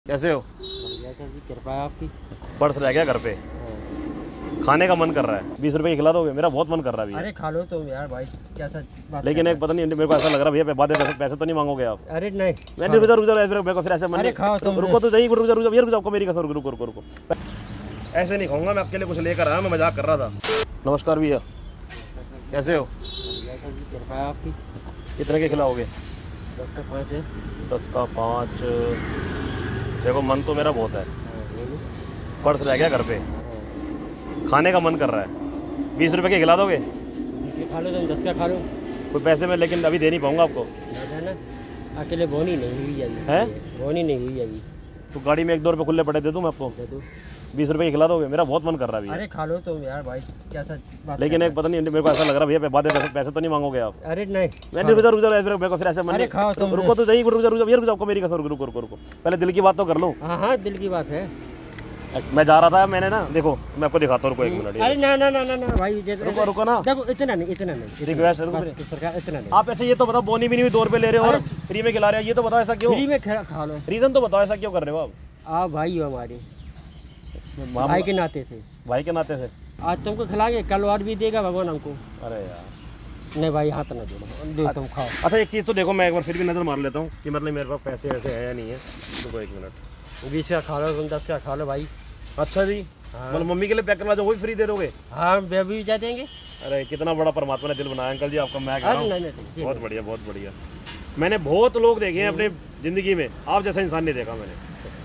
कैसे हो? बढ़िया सर जी, कृपा है आपकी। पर्स रह गया घर पे, खाने का मन कर रहा है। 20 रुपए की खिला दोगे? मेरा बहुत मन कर रहा है। अरे खा लो तुम यार भाई, क्या सर बात लेकिन एक पता नहीं, मेरे को ऐसा लग रहा है भैया बाद में पैसे तो नहीं मांगोगे आप? अरे नहीं, मैंने रुक जाओ मेरे को फिर ऐसे मन। अरे खाओ तुम। रुको तो सही, रुक जाओ मेरी कसर, रुको। ऐसे नहीं खाऊंगा मैं, आपके लिए कुछ लेकर आया, मैं मजाक कर रहा था। नमस्कार भैया, कैसे हो? बढ़िया सर जी, कृपा है आपकी। कितने के खिलाओगे? 10 का 5 है। 10 का 5। देखो मन तो मेरा बहुत है, बोलो। पर्स रह गया घर पे, खाने का मन कर रहा है। 20 रुपए के खिला दोगे? 20 के खा लो तुम, 10 का खा लो। कोई पैसे में लेकिन अभी दे नहीं पाऊंगा आपको। ना अकेले बोनी नहीं हुई है? बोनी नहीं हुई अभी। तो गाड़ी में 1-2 रुपए खुले पड़े दे दूं मैं आपको? दे दो। 20 रुपए की खिला दोगे? मेरा बहुत मन कर रहा है भैया। अरे खा लो तुम यार भाई, क्या सर बात। लेकिन एक पता नहीं, मेरे को ऐसा लग रहा है भैया बाद में पैसे तो नहीं मांगोगे आप? अरे नहीं, मैंने रुक जाओ मेरे को फिर ऐसे मन। अरे खाओ तुम। रुको तो सही, रुक जाओ मेरी कसर, रुको। पहले दिल की बात तो कर लो। हाँ दिल की बात है। मैं जा रहा था, मैंने ना, देखो मैं आपको दिखाता हूँ, रुको 1 मिनट। अरे ना भाई, रुको ना, देखो इतना नहीं रिक्वेस्ट सरकार, इतना नहीं। आप ऐसे ये तो बताओ, बोनी भी नहीं हुई, 2 रुपए ले रहे हो और फ्री में खिला रहे हो, ये तो बताओ ऐसा क्यों? फ्री में खा लो। रीजन तो बताओ, ऐसा क्यों कर रहे हो आप भाई हो हमारे, आप? भाई के नाते से। भाई के नाते से आज तुमको खिलाएंगे, कल और भी देगा भगवान हमको। अरे यार नहीं भाई, हाथ ना दो तुम खाओ। अच्छा एक चीज़ तो देखो, मैं एक बार फिर भी नज़र मार लेता हूँ कि मतलब मेरे पास पैसे वैसे है या नहीं है। रुको 1 मिनट। 20 का खा लो तुम, 10 का खा लो भाई। अच्छा जी, हाँ। मतलब मम्मी के लिए पैक करवा दो, वही फ्री दे दोगे? हाँ बेबी भी जा देंगे। अरे कितना बड़ा परमात्मा ने दिल बनाया अंकल जी आपका। मैं कह रहा हूँ नहीं, बहुत बढ़िया। मैंने बहुत लोग देखे हैं अपने ज़िंदगी में, आप जैसा इंसान नहीं देखा मैंने।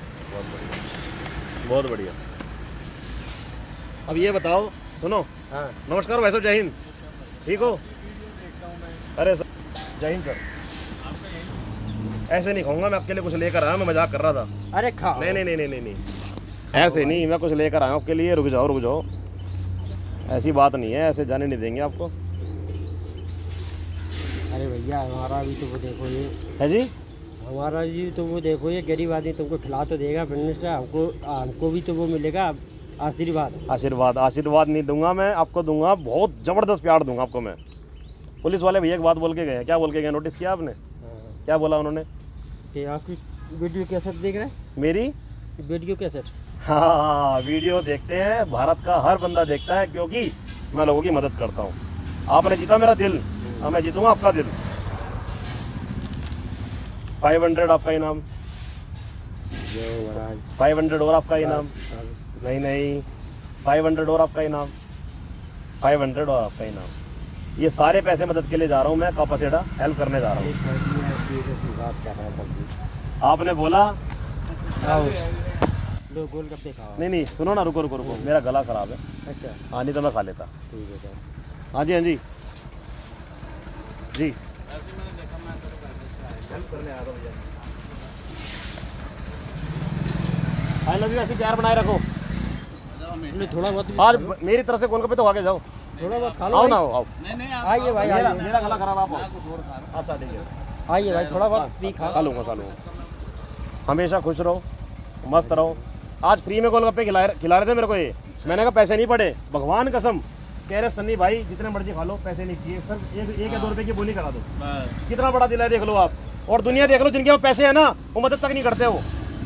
बहुत बढ़िया। अब ये बताओ, सुनो। हाँ। नमस्कार भाई साहब, जय हिंद, ठीक हो? अरे सर जय हिंद सर। ऐसे नहीं खाऊंगा मैं, आपके लिए कुछ लेकर आया, मैं मजाक कर रहा था। अरे खाओ। नहीं, ऐसे नहीं, मैं कुछ लेकर आया हूँ आपके लिए। रुक जाओ, ऐसी बात नहीं है, ऐसे जाने नहीं देंगे आपको। अरे भैया हमारा भी तो वो देखो, ये है जी, हमारा जी तो वो देखो, ये गरीब आदमी तुमको खिला तो देगा, फिर से हमको भी तो वो मिलेगा आशीर्वाद नहीं दूंगा मैं आपको, दूंगा बहुत ज़बरदस्त प्यार दूंगा आपको मैं। पुलिस वाले भैया एक बात बोल के गए, क्या बोल के गए, नोटिस किया आपने? क्या बोला उन्होंने? कि आपकी वीडियो कैसेट देख रहे हैं? मेरी वीडियो कैसेट? हाँ, वीडियो देखते हैं, भारत का हर बंदा देखता है, क्योंकि मैं लोगों की मदद करता हूँ। आपने जीता मेरा दिल, अब मैं जीतूंगा आपका दिल। 500 आपका इनाम, 500 और आपका इनाम। नहीं, 500 और आपका इनाम, 500 और आपका इनाम। ये सारे पैसे मदद के लिए जा रहा हूँ मैं, कापासेडा हेल्प करने जा रहा हूँ। आपने बोला दो गोलगप्पे खाओ। नहीं, सुनो ना, रुको, मेरा गला खराब है। अच्छा हाँ, नहीं तो मैं खा लेता। ठीक है सर। हाँ जी जी। आई लव यू, ऐसे प्यार बनाए रखो। थोड़ा बहुत आज मेरी तरफ से गोलगप्पे तो आगे जाओ, थोड़ा बहुत खा लो। आओ ना, आओ। आइए भाई, मेरा गला खराब, आप अच्छा ठीक है, आइए भाई, थोड़ा बहुत भी खा लूँगा। हमेशा खुश रहो, मस्त रहो। आज फ्री में गोलगप्पे खिला रहे थे मेरे को, ये मैंने कहा पैसे नहीं पड़े, भगवान कसम। कह रहे सन्नी भाई जितने मर्जी खा लो, पैसे नहीं चाहिए, सर 1 या 2 रुपए की बोली करा दो। कितना बड़ा दिल है, देख लो आप। और दुनिया देख लो, जिनके पास पैसे है ना, वो मदद तक नहीं करते हो।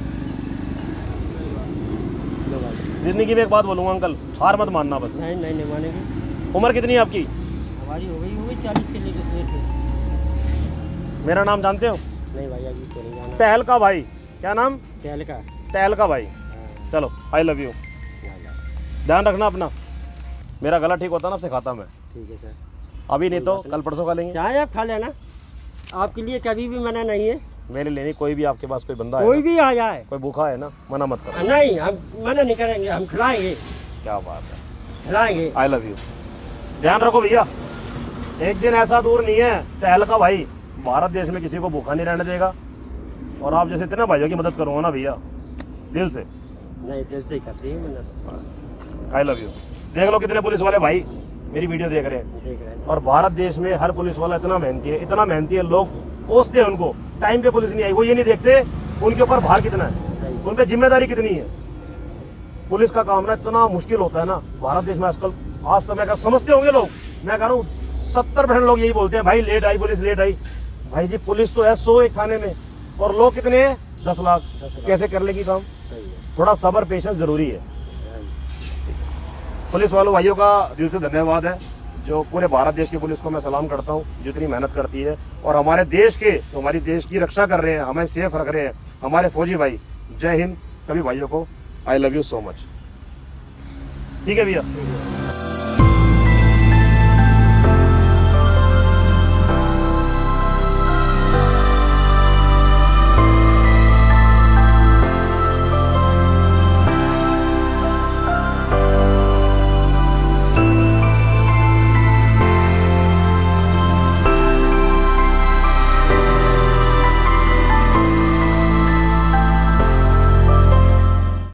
जिंदगी में एक बात बोलूँगा अंकल, हार मत मानना बस। नहीं मानेंगे। उम्र कितनी है आपकी? हमारी हो गई 40 के लिए। मेरा नाम जानते हो? नहीं भाई, अभी तो नहीं जाना। तहलका भाई। क्या नाम? तहलका भाई। चलो, आई लव यू। ध्यान रखना अपना। मेरा गला ठीक होता ना, आपसे खाता मैं। ठीक है सर। अभी नहीं तो कल परसों खा लेंगे। चाहे आप खा लेना, आपके लिए कभी भी मना नहीं है। मेरे लिए नहीं, कोई भी आपके पास कोई बंदा है, कोई भी आ जाए, कोई भूखा है ना, मना मत करो। नहीं, हम मना नहीं करेंगे, हम खिलाएंगे। क्या बात है, खिलाएंगे। I love you. ध्यान रखो भैया, एक दिन ऐसा दूर नहीं है, तहलका भाई भारत देश में किसी को भूखा नहीं रहने देगा। और आप जैसे इतने भाइयों की मदद करूँगा ना भैया, दिल से। नहीं, दिल से ही करती है मदद। I love you. देख लो कितने पुलिस वाले भाई मेरी वीडियो देख रहे हैं। और भारत देश में हर पुलिस वाला इतना मेहनती है, लोग कोसते हैं उनको। टाइम पे पुलिस नहीं आई, वो ये नहीं देखते उनके ऊपर भार कितना है, उन पे जिम्मेदारी कितनी है। पुलिस का काम ना इतना मुश्किल होता है ना भारत देश में आजकल। आज तो मैं समझते होंगे लोग, मैं कह रहा हूँ 70% लोग यही बोलते हैं, भाई लेट आई पुलिस, लेट आई। भाई जी पुलिस तो है 100 एक थाने में, और लोग कितने हैं 10 लाख कैसे कर लेगी काम? थोड़ा सब्र पेशेंस जरूरी है। पुलिस वालों भाइयों का दिल से धन्यवाद है, जो पूरे भारत देश की पुलिस को मैं सलाम करता हूँ, जितनी मेहनत करती है और हमारे देश के, तो हमारी देश की रक्षा कर रहे हैं, हमें सेफ रख रहे हैं हमारे फौजी भाई। जय हिंद सभी भाइयों को, I love you so much. ठीक है भैया।